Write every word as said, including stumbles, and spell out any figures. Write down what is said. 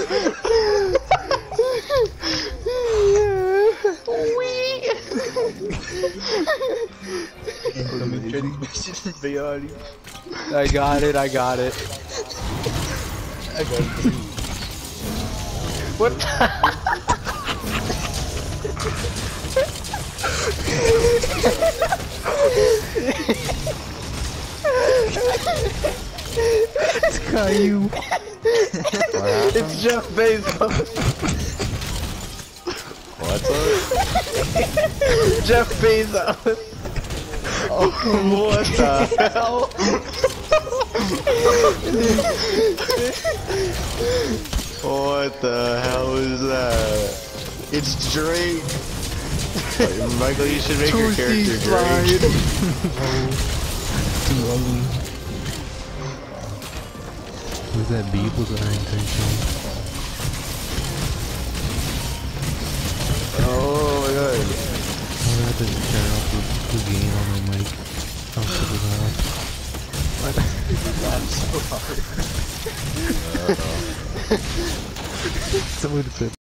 I got it, I got it. I got it. What the? It's Caillou. It's Jeff Bezos. What's up? Jeff Bezos. Oh, what the hell? What the hell is that? It's Drake. Michael, you should make your character Drake. Too ugly. Was that Beeple's orientation? Oh my god. I'm gonna have to turn off the, the gain on my mic. I'm super loud. I'm so hard. Someone said